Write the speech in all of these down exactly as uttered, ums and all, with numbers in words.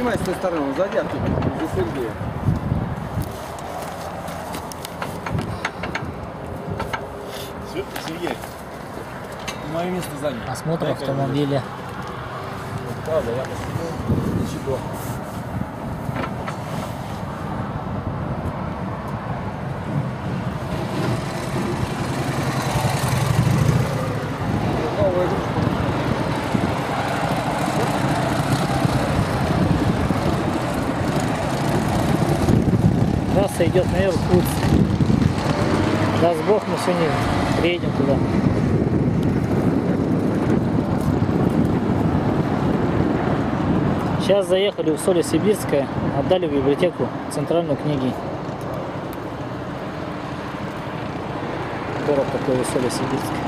снимай с той стороны, он сзади, а тут за Сергея. Сергей, мое место занято. Осмотр автомобиля. Правда, я посмотрел. Ничего. Новая игрушка. Трасса идет на Иркутск. Даст Бог, мы сегодня приедем туда. Сейчас заехали в Усолье-Сибирское, отдали в библиотеку центральную книги. Город такой Усолье-Сибирский.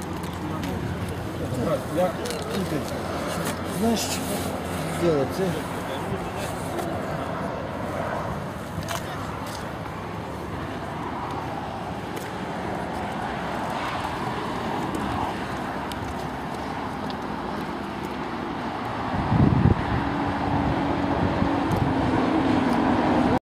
Я, знаешь, что делать?